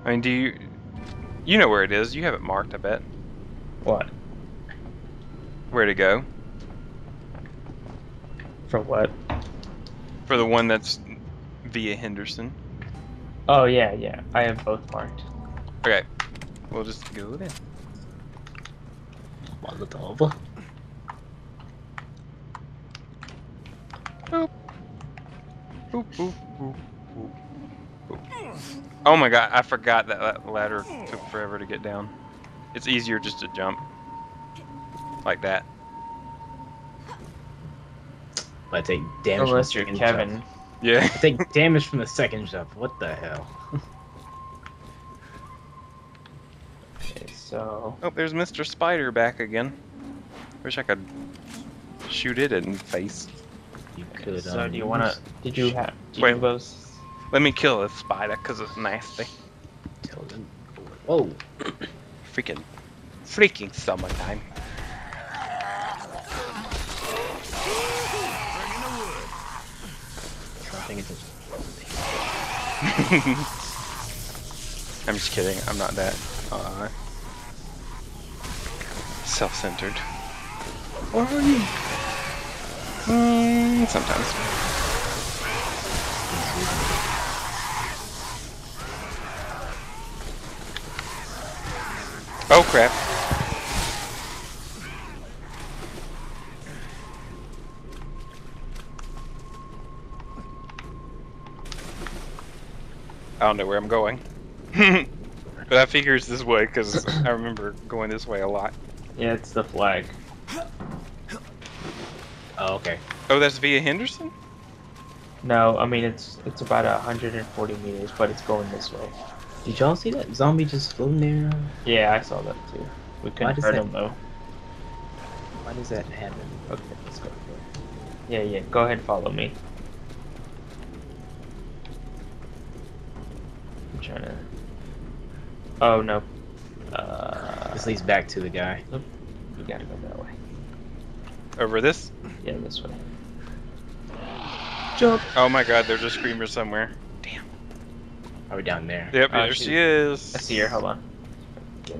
I mean, you know where it is? You have it marked, I bet. What? Where to go? For what? For the one that's via Henderson. Oh yeah, yeah. I have both marked. Okay, we'll just go then. Molotov. Boop. Boop, boop, boop, boop, boop. Oh my god, I forgot that ladder took forever to get down. It's easier just to jump. Like that. I take damage Unless from you're the second Kevin. jump. Yeah. I take damage from the second jump. What the hell? Okay, so Oh, there's Mr. Spider back again. Wish I could shoot it in the face. You could. so do you wanna? Did you have? Did Wait. you both? Let me kill this spider because it's nasty. tell them? Whoa! Freaking summertime. I think it's I'm just kidding. I'm not that self-centered. Or are you? Sometimes. Oh crap. I don't know where I'm going. But I figure it's this way because I remember going this way a lot. Yeah, it's the flag. Oh, okay. Oh, that's via Henderson? No, I mean it's about 140 meters, but it's going this way. Did y'all see that zombie just floating there? Yeah, I saw that too. We couldn't does hurt that- him though. Why does that happen? Okay, let's go. Yeah, yeah. Go ahead, follow me. I'm trying to. Oh no. This leads back to the guy. You gotta go that way. Over this? Yeah, this way. Jump! Oh my god, there's a screamer somewhere. Damn. Are we down there? Yep, Oh, there she is. I see her. Hold on. Get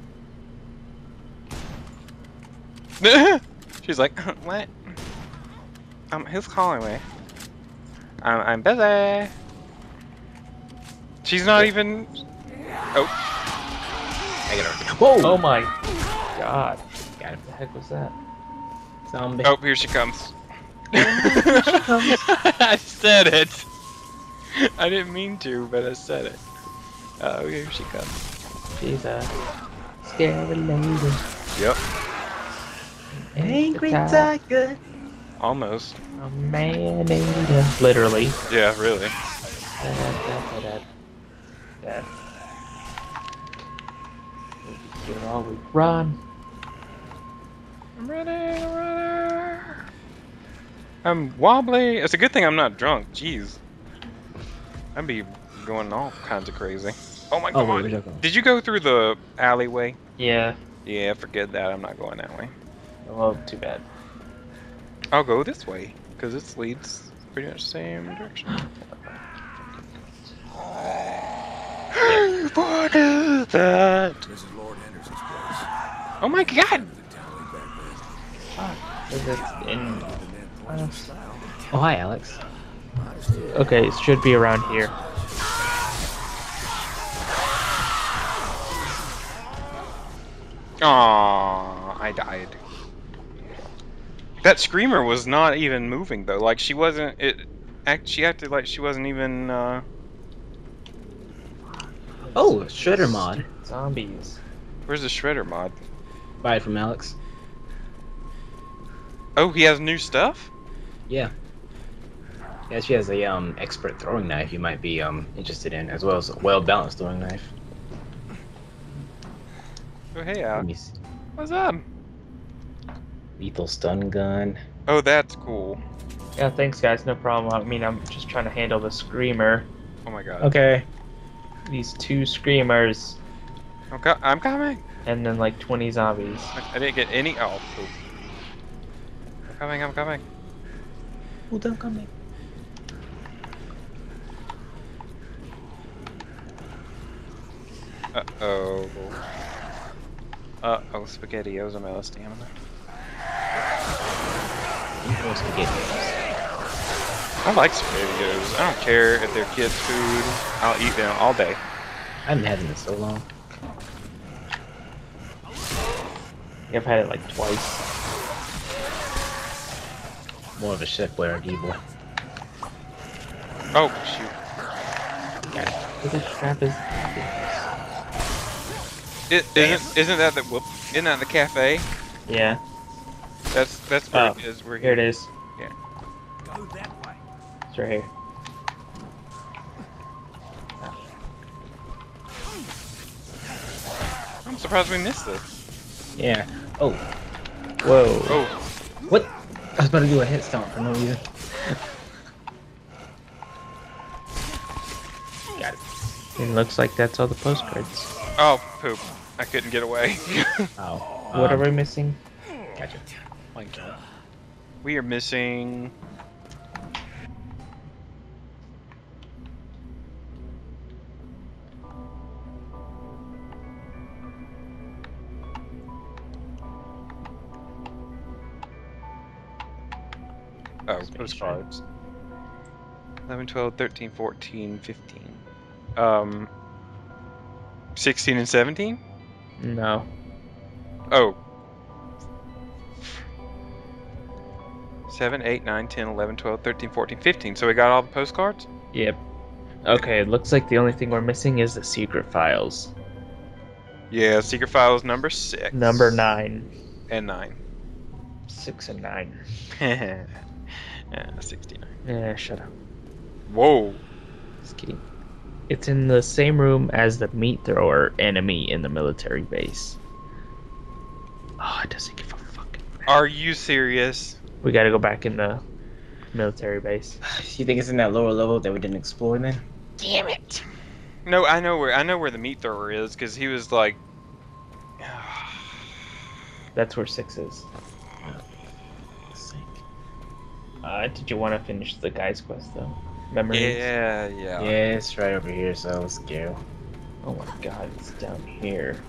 her. She's like, what? Who's calling me? I'm busy. She's not even. Oh, I got her. Whoa! Oh my god. Got him. What the heck was that? Zombie. oh, here she comes. comes. I said it. I didn't mean to, but I said it. Oh, here she comes. She's a scary lady. Yep. Angry Tiger. tiger. Almost. A man eater. Literally. Yeah, really. That. Get all we run. I'm ready. I'm wobbly. It's a good thing I'm not drunk. Jeez. I'd be going all kinds of crazy. Oh my Oh, god. wait, where'd y'all go? Did you go through the alleyway? Yeah. Yeah, forget that. I'm not going that way. Well, too bad. I'll go this way, because it leads pretty much the same direction. What is that? This is Lord Henderson's place. Oh my god! Is it in? Oh, hi, Alex. Okay, it should be around here. Aww, I died. That screamer was not even moving though. Like she wasn't. She acted like she wasn't even. Oh, Shredder mod. Zombies. Where's the shredder mod? Buy it from Alex. Oh, he has new stuff. Yeah. Yeah, she has a expert throwing knife you might be interested in, as well as a well-balanced throwing knife. Oh hey, Let Al. me see. What's up? Lethal stun gun. Oh, that's cool. Yeah, thanks guys. No problem. I mean, I'm just trying to handle the screamer. Oh my god. Okay. These 2 screamers, I'm coming. and then like 20 zombies. I didn't get any. Oh, poop. I'm coming. Who's coming? Uh-oh. Uh-oh, SpaghettiOs, I'm out of stamina. No spaghetti. I like SpaghettiOs. I don't care if they're kids' food. I'll eat them all day. I haven't had them in so long. I've had it like twice. More of a chef wear evil. Oh, shoot. Got it. What the crap is Isn't that the whoop? Isn't that the cafe? Yeah. That's where it is. We're Here it is. Yeah. Go that way. It's right here. I'm surprised we missed this. Yeah. Oh. Whoa. Oh, What? I was about to do a head stomp for no reason. Got it. It looks like that's all the postcards. oh, poop! I couldn't get away. Oh. What are we missing? Gotcha. We are missing. Oh, postcards. 11, 12, 13, 14, 15. 16 and 17? No. Oh. 7, 8, 9, 10, 11, 12, 13, 14, 15. So we got all the postcards? Yep. Okay, it looks like the only thing we're missing is the secret files. Yeah, secret files number 6. Number 9. And 9. 6 and 9. 69. Yeah, shut up. Whoa. Just kidding. It's in the same room as the meat thrower enemy in the military base. Oh, it doesn't give a fuck. Are you serious? We gotta go back in the military base. You think it's in that lower level that we didn't explore then? Damn it. No, I know where the meat thrower is because he was like. That's where 6 is. Did you want to finish the guy's quest though? Memories? Yeah. Yeah, it's right over here, so let's go. Oh my god, it's down here.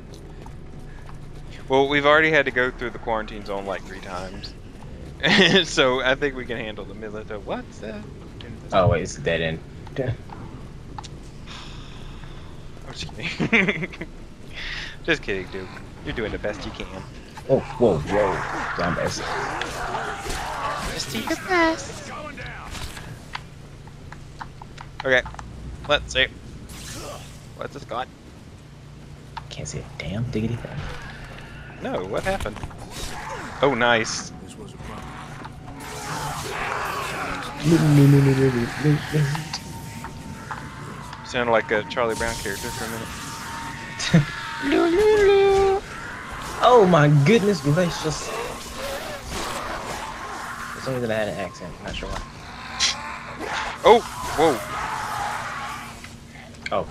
Well, we've already had to go through the quarantine zone like 3 times. So I think we can handle the military. What's that? Oh, wait, it's a dead end. I'm just kidding. Just kidding, dude. You're doing the best you can. Oh, whoa. Down best. Just do your best. Okay, let's see. What's this got? Can't see a damn diggity thing. No, what happened? Oh, nice. This was a problem. Sounded like a Charlie Brown character for a minute. Oh my goodness gracious. For some reason I had an accent, not sure why. Oh, whoa. Oh.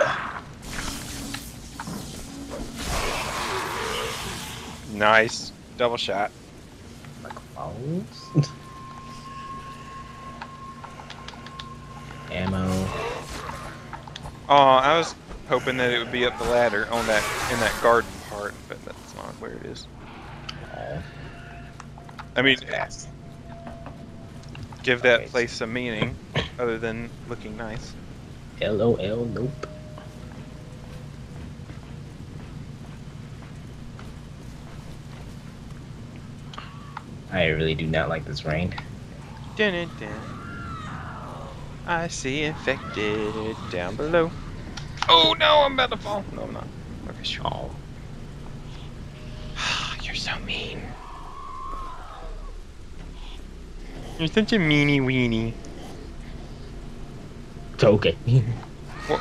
Nice. Double shot. Like balls? Ammo. Oh, I was hoping that it would be up the ladder on that in that garden part, but that's not where it is. I mean, Fast. give that Okay. place some meaning other than looking nice. LOL, nope. I really do not like this rain. Dun, dun, dun. I see infected down below. Oh no, I'm about to fall. No, I'm not. Okay, sure. Oh. You're so mean. You're such a meanie weenie. It's okay. What?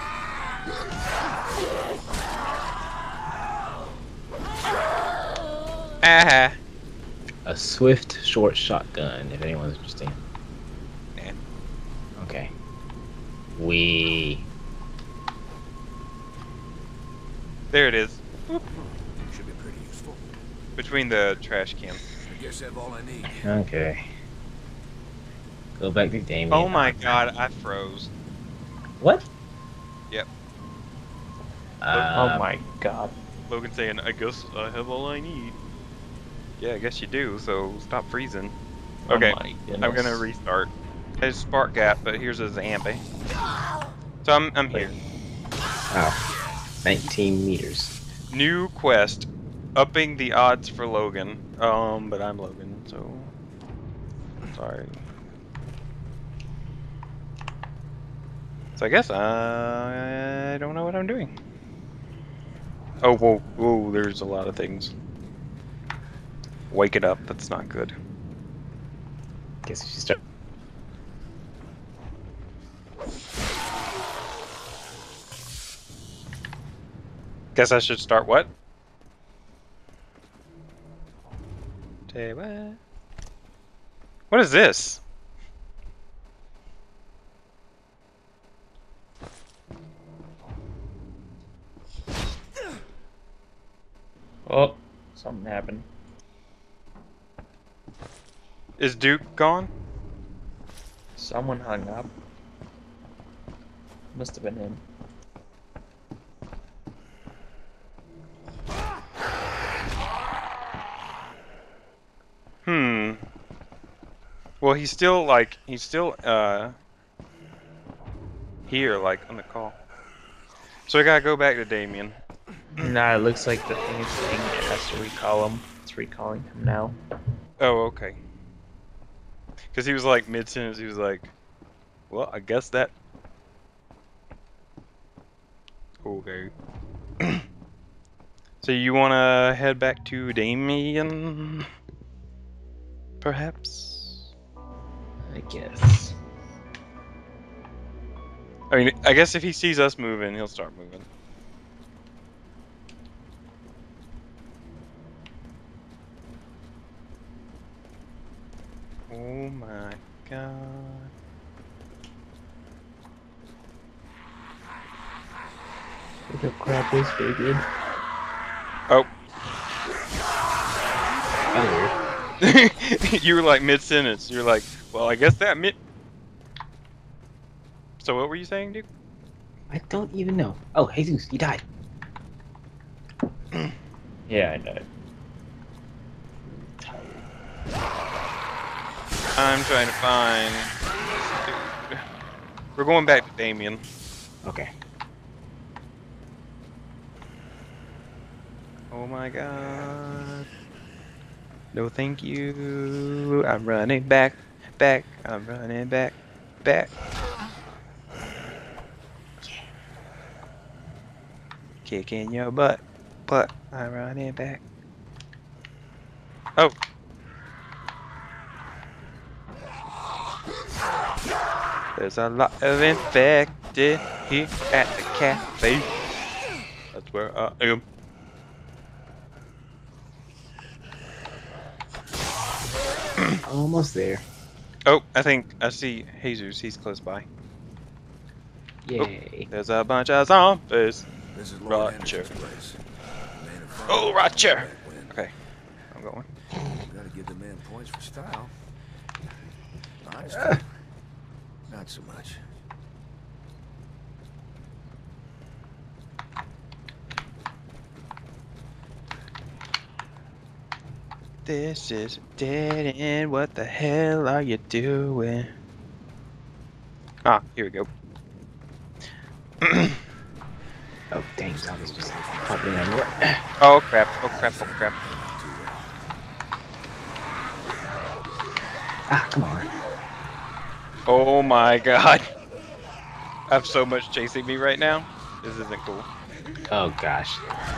Ah. A swift short shotgun, if anyone's interested. Nah. Okay. We. There it is. Should be pretty useful. Between the trash cans. I guess I have all I need. Okay. Go back to Damien. Oh my god, I froze. What? Yep. Oh my god. Logan saying, I guess I have all I need. Yeah, I guess you do, so stop freezing. Okay, Oh my I'm gonna goodness. restart. There's spark gap, but here's a zombie. So I'm here. Oh, 19 meters. New quest, upping the odds for Logan. But I'm Logan, so sorry. So I guess I don't know what I'm doing. Oh, whoa, whoa, there's a lot of things. Wake it up, that's not good. Guess you should start. Guess I should start what? Say what? What is this? Oh, something happened. Is Duke gone? Someone hung up. Must have been him. Well, he's still here, like, on the call. So I gotta go back to Damien. Nah, it looks like the thing is saying it has to recall him. It's recalling him now. Oh, okay. Because he was like mid-sentence, he was like, well, I guess that... Okay. So you wanna head back to Damien? Perhaps? I guess. I mean, I guess if he sees us moving, he'll start moving. Oh my god. The crap is very good. Oh. Oh, You were like mid-sentence. You're like, well, I guess that mid... So what were you saying, dude? I don't even know. Oh, Jesus, you died. Yeah, I know. I'm trying to find... Dude. We're going back to Damien. Okay. Oh my god. No thank you. I'm running back. I'm running back. Kicking your butt. I'm running back. Oh. There's a lot of infected here at the cafe. That's where I am. Almost there. Oh, I think I see Jesus. He's close by. Yay. Oh, there's a bunch of zombies. This is Lord Roger. Anderson's place. Man of fame. Oh, Roger. Back when. Okay, I'm going. Gotta give the man points for style. Honesty, not so much. This is a dead end. What the hell are you doing? Ah, here we go. Oh, dang, zombies just popping everywhere. Oh crap! Oh crap! Oh crap! Ah, come on. Oh my god! I have so much chasing me right now. This isn't cool. Oh, gosh.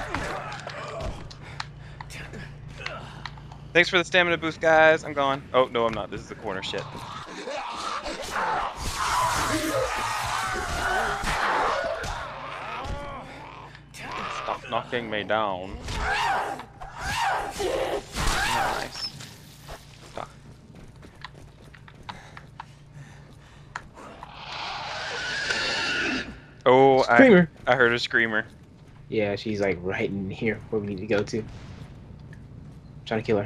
Thanks for the stamina boost, guys. I'm gone. Oh no, I'm not. This is the corner shit. Stop knocking me down. Nice. Stop. Oh, Screamer. I heard a screamer. Yeah, she's like right in here where we need to go to. Trying to kill her.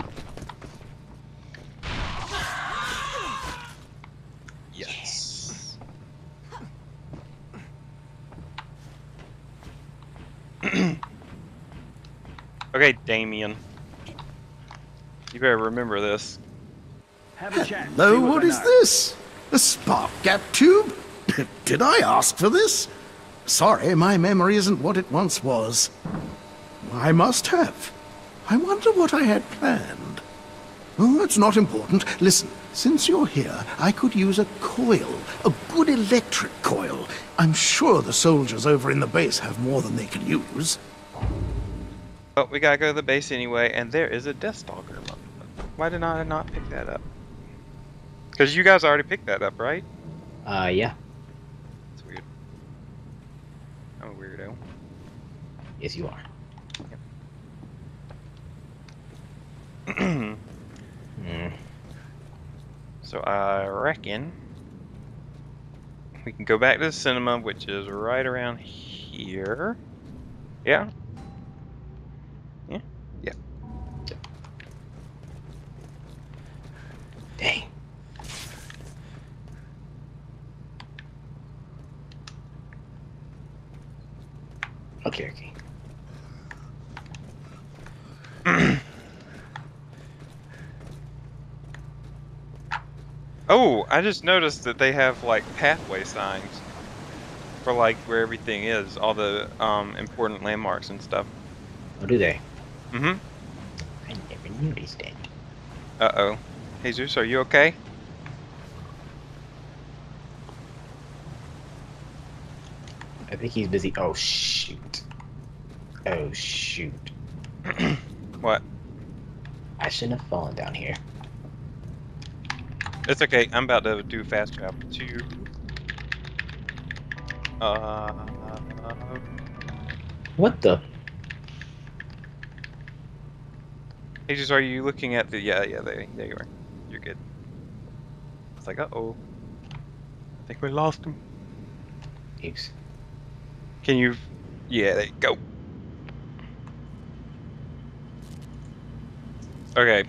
Yes. Okay, Damien. You better remember this. Have a chat. Hello, see what I is know. this? A spark gap tube? Did I ask for this? Sorry, my memory isn't what it once was. I must have. I wonder what I had planned. Oh, it's not important. Listen, since you're here, I could use a coil. A good electric coil. I'm sure the soldiers over in the base have more than they can use. But we gotta go to the base anyway, and there is a Deathstalker Mod. Why did I not pick that up? Because you guys already picked that up, right? Yeah. That's weird. I'm a weirdo. Yes, you are. So I reckon we can go back to the cinema, which is right around here. Yeah. Yeah. Yeah. Dang. Okay, okay. Oh, I just noticed that they have like pathway signs for like where everything is, all the important landmarks and stuff. Oh, do they? Mm-hmm. I never noticed it. Uh-oh. Jesus, are you okay? I think he's busy. Oh, shoot. Oh, shoot. What? I shouldn't have fallen down here. It's okay. I'm about to do fast travel to What the? Jesus, are you looking at the there you are. You're good. It's like uh-oh. I think we lost him. Oops. Can you yeah, there you go. Okay.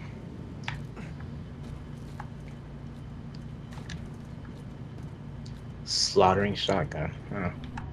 Slaughtering shotgun. Huh.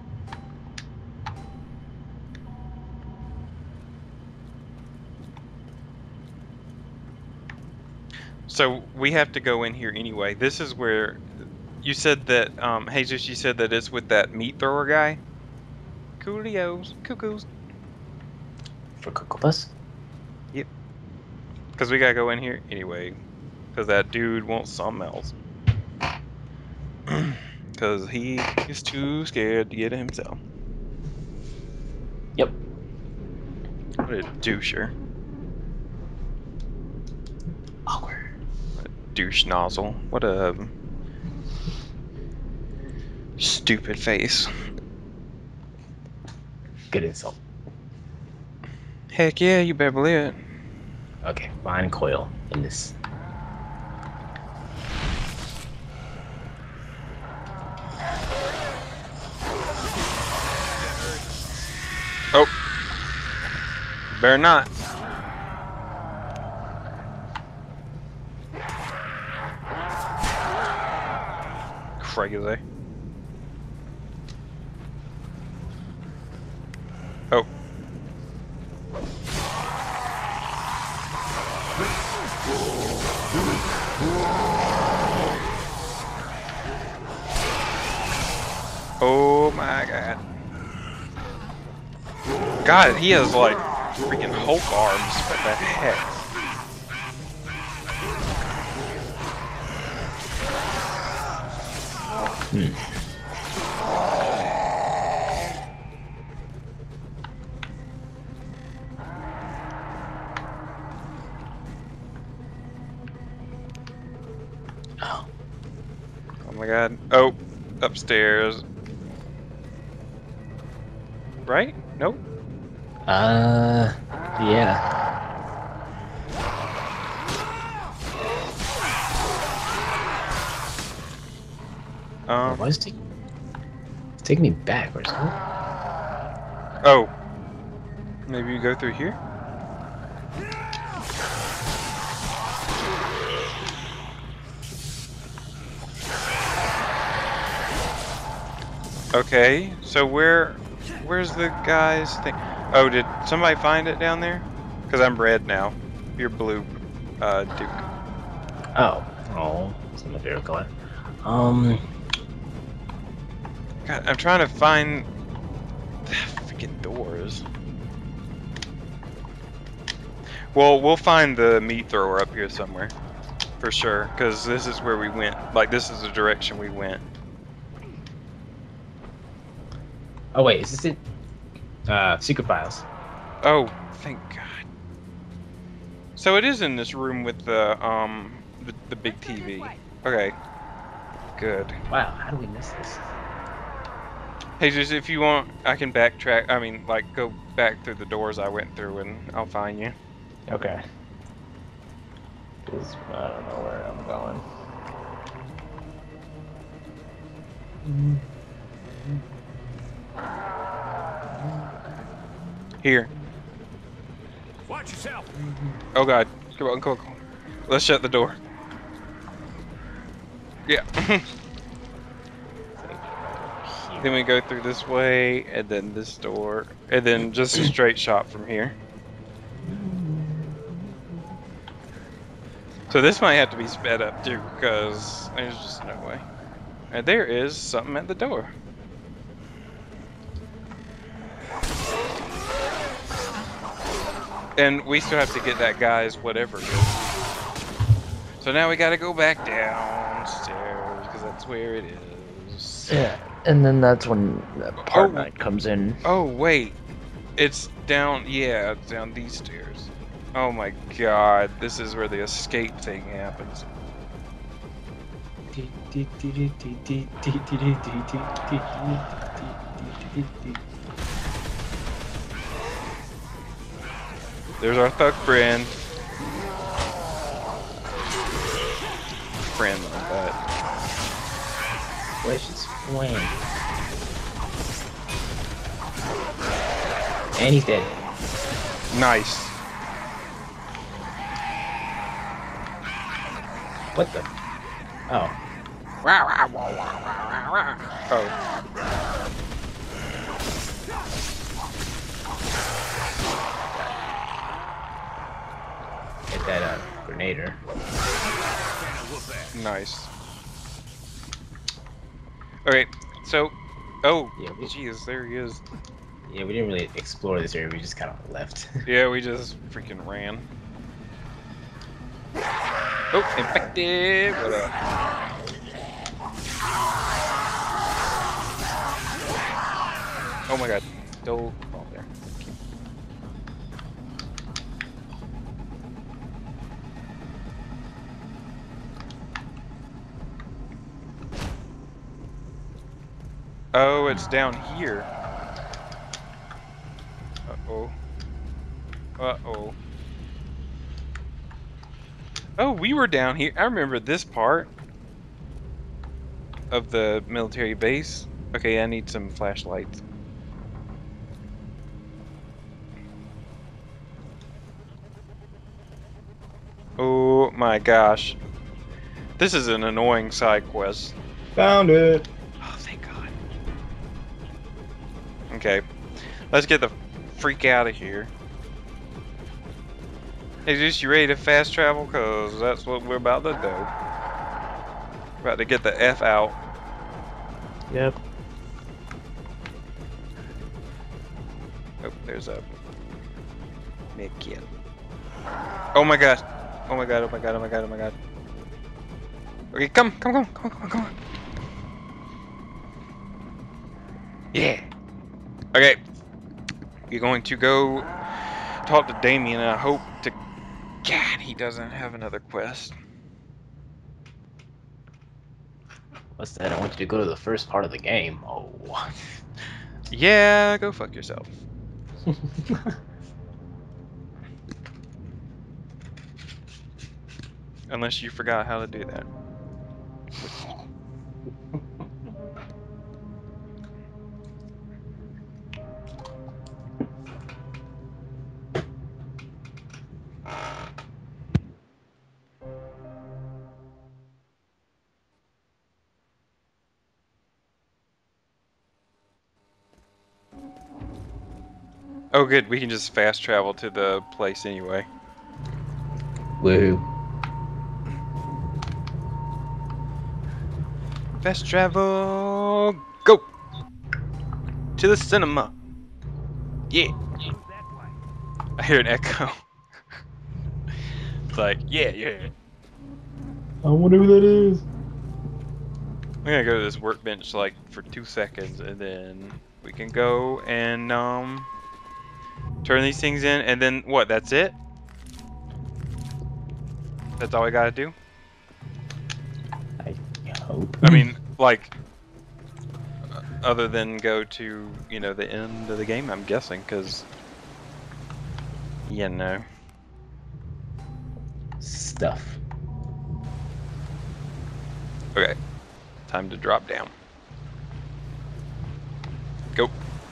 So we have to go in here anyway. This is where you said that Jesus, you said that it's with that meat thrower guy. Coolios, cuckoos. For Cocopus? Yep. Because we gotta go in here anyway. Because that dude wants something else. Because he is too scared to get it himself. Yep. What a doucher. Awkward. What a douche nozzle. What a stupid face. Good insult. Heck yeah, you better believe it. Okay, find coil in this. Oh. Better not. Crazy. Oh. Oh my god. God, he has like freaking Hulk arms. What the heck? Oh. Oh my god. Oh, upstairs. Right? Nope. Yeah. Why is it taking me backwards? Huh? Oh. Maybe you go through here? Okay, so where's the guy's thing? Oh, did somebody find it down there? Because I'm red now. You're blue, Duke. Oh, it's my favorite color. God, I'm trying to find the freaking doors. Well, we'll find the meat thrower up here somewhere. For sure, because this is where we went. Like, this is the direction we went. Oh wait, is this it? Secret files. Oh, thank God. So it is in this room with the big TV. Okay. Good. Wow, how do we miss this? Hey, just if you want, I can backtrack. I mean, like, go back through the doors I went through, and I'll find you. Okay. 'Cause I don't know where I'm going. Here. Watch yourself. Oh God. Come on, come on, come on. Let's shut the door. Yeah. Then we go through this way, and then this door, and then just a straight shot from here. So this might have to be sped up too, because there's just no way. And there is something at the door. And we still have to get that guy's whatever. So now we gotta go back downstairs, because that's where it is. Yeah, and then that's when Palanai comes in. Oh, wait. It's down, yeah, it's down these stairs. Oh my God, this is where the escape thing happens. There's our thug friend. Friend, but Where's his flame? And he's dead. nice. What the? Oh. Oh. Get that grenader. Nice. Okay, so, oh, Yeah, jeez, there he is. Yeah, we didn't really explore this area, we just kind of left. Yeah, we just freaking ran. Oh, infected! What up? Oh my God, don't fall there. Oh, it's down here. Uh-oh. Uh-oh. Oh, we were down here. I remember this part of the military base. Okay, I need some flashlights. Oh my gosh. This is an annoying side quest. Found it! Oh, thank God. Okay, let's get the freak out of here. Hey, just you ready to fast travel? Cause that's what we're about to do. About to get the F out. Yep. Oh, there's a medkit. Oh my God. Oh my God, oh my God, oh my God, oh my God. Okay, come on. Yeah. Okay. You're going to go talk to Damien, and I hope to God he doesn't have another quest. What's that? I want you to go to the first part of the game. Oh. Yeah, go fuck yourself. Unless you forgot how to do that. Oh, good. We can just fast travel to the place anyway. Woohoo. Fast travel. Go to the cinema. Yeah. I hear an echo. It's like, yeah, yeah. I wonder who that is. I'm gonna go to this workbench like for 2 seconds, and then we can go and turn these things in, and then what? That's it? That's all I gotta do? I hope. I mean, like, other than go to, you know, the end of the game, I'm guessing, because, you know. Stuff. Okay, time to drop down. Go.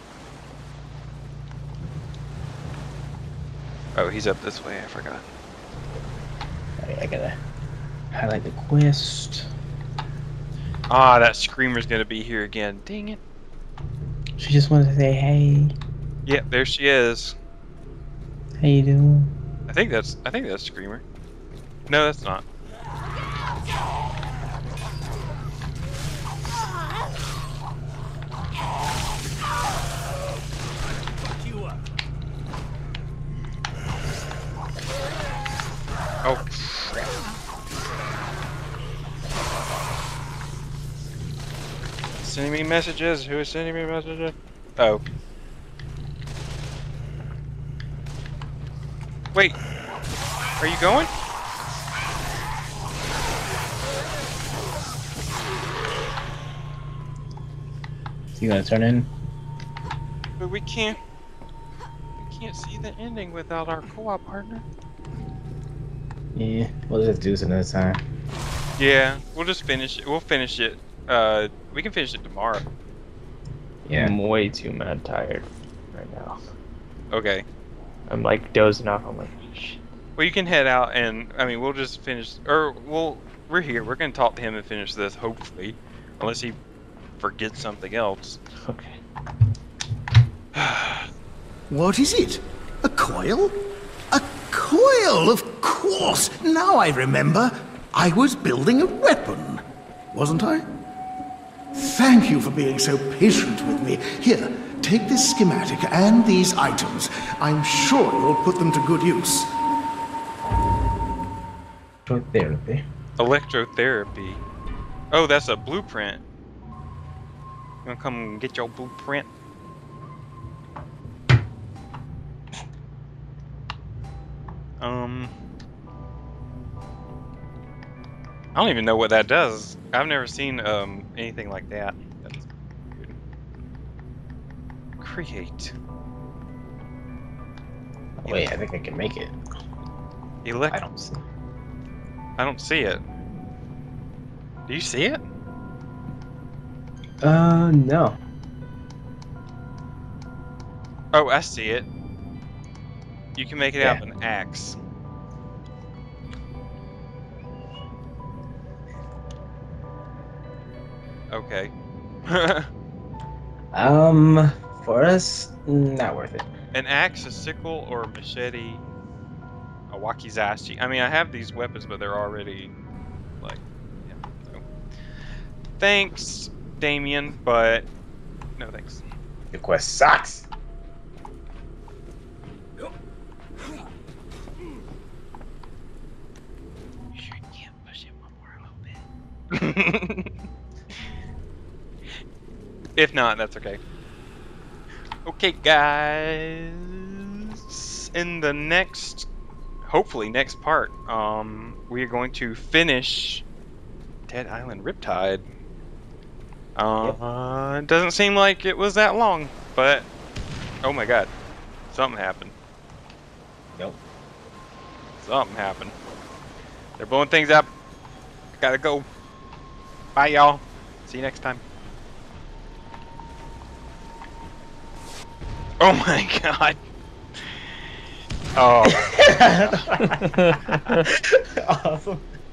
Oh, he's up this way, I forgot. Alright, I gotta highlight the quest. Ah, that screamer's gonna be here again. Dang it. She just wanted to say, hey, Yep, there she is. how you doing? I think that's Screamer. No, that's not. Fuck you up. Oh, crap. Sending me messages? Who is sending me messages? Oh. Wait. Are you going? You gonna turn in? But we can't see the ending without our co-op partner. Yeah, we'll just do this another time. Yeah, we'll just finish it. We'll finish it. We can finish it tomorrow. Yeah. I'm way too mad tired right now. Okay. I'm like dozing off. I'm like, shit. Well, you can head out, and I mean, we'll just finish. Or we're here. We're gonna talk to him and finish this, hopefully, unless he forgets something else. Okay. What is it? A coil? A coil, of course! Now I remember. I was building a weapon, wasn't I? Thank you for being so patient with me. Here, take this schematic and these items. I'm sure you'll put them to good use. Electrotherapy. Electrotherapy. Oh, that's a blueprint. You wanna come get your blueprint? I don't even know what that does. I've never seen anything like that. That's weird. Create. Oh, wait, I think I can make it. I don't see. I don't see it. Do you see it? No. Oh, I see it. You can make it out of an axe. Okay. For us, not worth it. An axe, a sickle, or a machete, a wakizashi. I mean, I have these weapons, but they're already, like, yeah. So. Thanks, Damien, but no thanks. The quest sucks. You sure you can't push it one more a little bit? If not, that's okay. Okay, guys. In the next, hopefully next part, we are going to finish Dead Island Riptide. It doesn't seem like it was that long, but oh my god, something happened. Nope. Something happened. They're blowing things up. Gotta go. Bye, y'all. See you next time. Oh my god. Oh. Awesome.